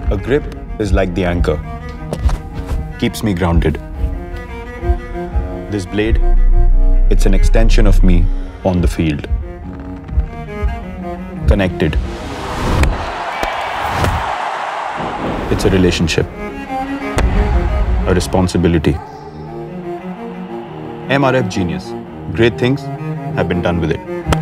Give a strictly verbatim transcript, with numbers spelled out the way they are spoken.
A grip is like the anchor. Keeps me grounded. This blade, it's an extension of me on the field. Connected. It's a relationship. A responsibility. M R F Genius. Great things have been done with it.